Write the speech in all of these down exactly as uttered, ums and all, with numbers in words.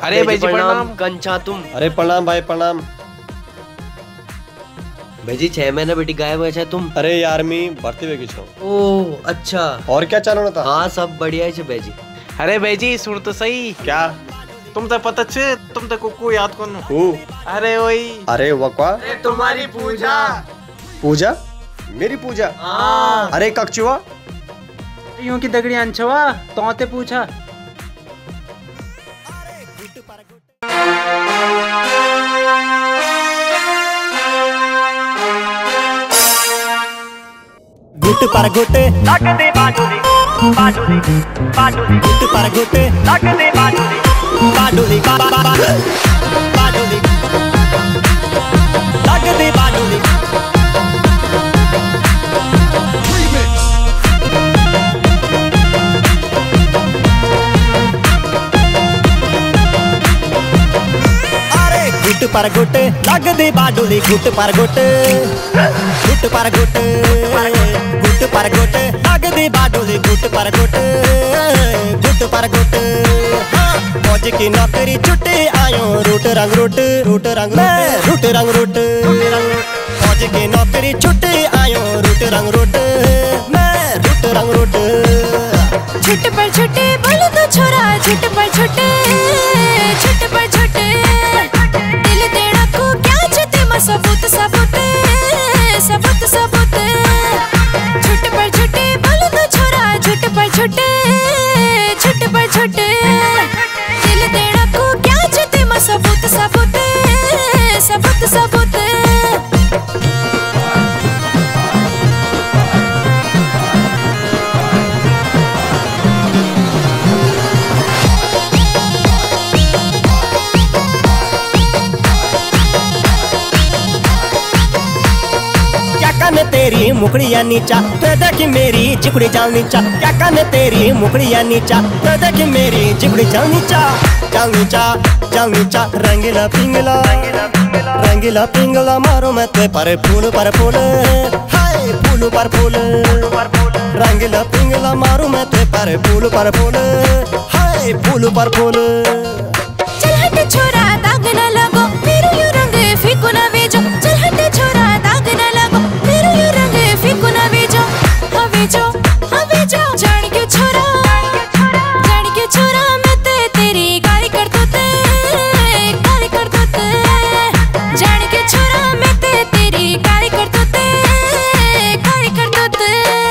अरे भाई जी प्रणाम। कंचा तुम। अरे प्रणाम भाई प्रणाम। भाई जी छह महीने बेटी गायब है तुम। अरे यार मी भर्ती वे छो। ओह अच्छा। और क्या चालू था? हाँ सब बढ़िया है भाई जी। अरे भाई जी सुन तो सही। क्या? तुम तो पता छे तुम तो कुकू याद कौन? अरे वही। अरे वक्वा। अरे तुम्हारी पूजा। पूजा? मेरी पूजा? हाँ। अरे कक्षुआ यूं की दगड़ी अंछवा तो ते पूछा। गुट पर गुट लग दे बाडुली बाडुली बाडुली गुट पर गुट लग दे बाडुली बाडुली बाडुली लग दे बाडुली। अरे गुट पर गुट लग दे बाडुली गुट पर गुट गुट पर गुट गुट पर गुट लग दे बाडुली गुट पर गुट गुट पर गुट। फौज की नौकरी छुट्टी आयो रूट रंग रूट रूट रंग रूट रंग रूट। फौज की नौकरी छुट्टी आयो रूट रंग रूट मैं रूट रंग रूट। छुट पर छुटे बोलो तो छोरा छुट पर छुटे छुट पर छुटे दिल देना को क्या छुटे मा सबूत सबूत सबूत सबूत। छुट पर छुटे बोलो तो छोरा छुट पर छुटे छुट पर छुटे दिल देना को क्या छुटे मा सबूत सबूत सबूत सबूत। तेरी मुखड़िया नीचा तो देखी मेरी चिकड़ी जाल नीचा। क्या काने तेरी मुखड़िया नीचा तो देखी मेरी चिकड़ी जाल नीचा जाल नीचा जाल नीचा। रंगीला पिंगला रंगीला पिंगला मारो मैं ते पर फूल पर फूल हाय फूल पर फूल। रंगीला पिंगला मारो मैं ते पर फूल पर फूल हाय फूल पर फूल। चल हट छोरा दाग न लगो मेरे यू रंग फीको न भेजो। चल हट छोरा दाग न लगो मेरे यू रंग फीको न भेजो। हाँ भेजो हाँ भेजो जान क्यों छोरा जान क्यों छोरा मैं ते तेरी गाली कर दो ते गाली कर दो ते। जान क्यों छोरा मैं ते तेरी गाली कर दो ते गाली कर दो ते।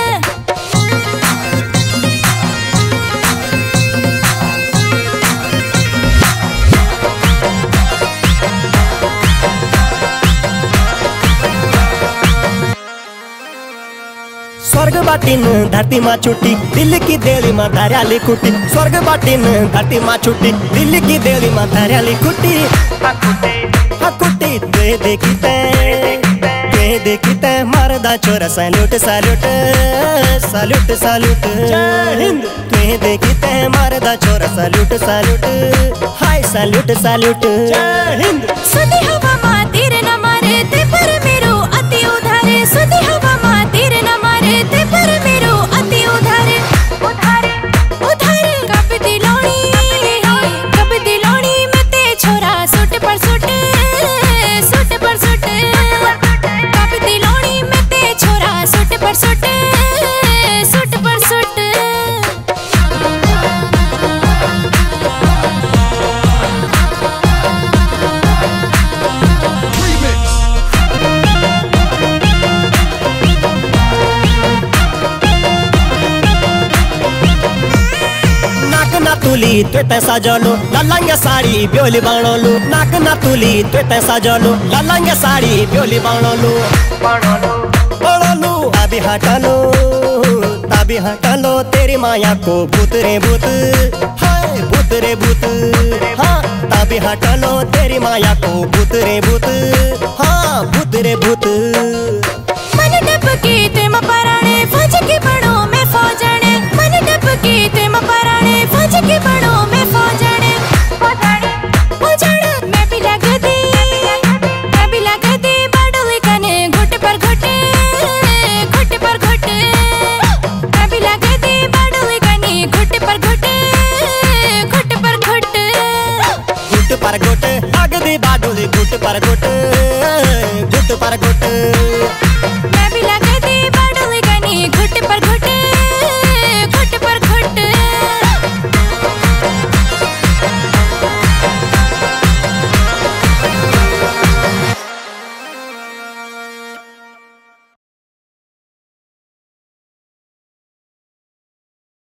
स्वर्ग बाटिन धरती माँ छुट्टी दिल्ली की देली माँ धारियाली कुटी। स्वर्ग बाटिन धरती माँ छुट्टी दिल्ली की देली माँ धारियाली कुटी। हकुटी दे देखी ते दे देखी ते मरदा छोरा सैल्यूट सैल्यूट सैल्यूट सैल्यूट। जय हिंद दे देखी ते मरदा छोरा सैल्यूट सैल्यूट हाय सैल्यूट सैल्यूट। जय हिंद। सुधी हवा माँ तीर न मारे ते पर मेरो अति उधारे। सुधी हवा माँ तीर न मारे ते पर मेरो अति उधारे उधारे उधारे। कब दिलोनी कब दिलोनी मैं ते छोरा सुट पर सुट सुट पर सुट। कब दिलोनी मैं ते छोरा सुट पर सुट सुट पर सुट। तुली त्वे तैसा जलो लालांगे साड़ी ब्योली बाणोलू। नाक ना तुली त्वे तैसा जलो लालांगे साड़ी ब्योली बाणोलू बाणोलू। अभी हटा लो तभी हटा लो तेरी माया को भूत रे भूत हाय भूत रे भूत। हाँ तभी हटा लो तेरी माया को भूत रे भूत हाँ भूत रे भूत। मन डबके ते मपराणे फौज के बड़ो में फौजाने। मन डबके ते मपराणे फौज के बड़ो में फौजाने फौजाने फौजाने। मैं भी लग दी मैं भी लग दी बाडुली कने घुट पर घुट घुट पर घुट। मैं भी लग दी बाडुली कने घुट पर घुट घुट पर घुट। बाडोले गुट पर गुट गुट पर गुट।